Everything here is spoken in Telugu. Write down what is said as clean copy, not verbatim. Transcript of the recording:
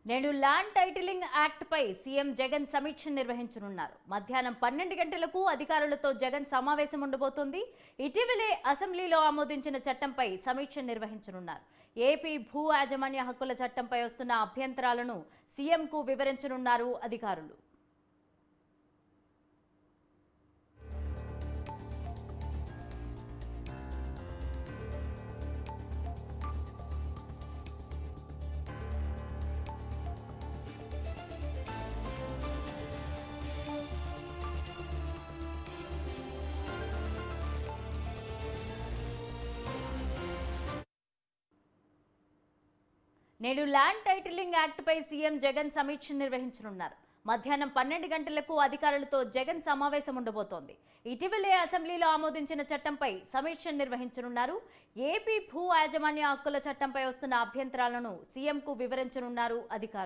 నేడు ల్యాండ్ టైటిలింగ్ యాక్ట్ పై సీఎం జగన్ సమీక్ష నిర్వహించనున్నారు. మధ్యాహ్నం 12 గంటలకు అధికారులతో జగన్ సమావేశం ఉండబోతోంది. ఇటీవలే అసెంబ్లీలో ఆమోదించిన చట్టంపై సమీక్ష నిర్వహించనున్నారు. ఏపీ భూ యాజమాన్య హక్కుల చట్టంపై వస్తున్న అభ్యంతరాలను సీఎంకు వివరించనున్నారు అధికారులు. నేడు ల్యాండ్ టైటిలింగ్ యాక్ట్ పై సీఎం జగన్ సమీక్ష నిర్వహించనున్నారు. మధ్యాహ్నం 12 గంటలకు అధికారులతో జగన్ సమావేశం ఉండబోతోంది. ఇటీవలే అసెంబ్లీలో ఆమోదించిన చట్టంపై సమీక్ష నిర్వహించనున్నారు. ఏపీ భూ యాజమాన్య హక్కుల చట్టంపై వస్తున్న అభ్యంతరాలను సీఎంకు వివరించనున్నారు అధికారులు.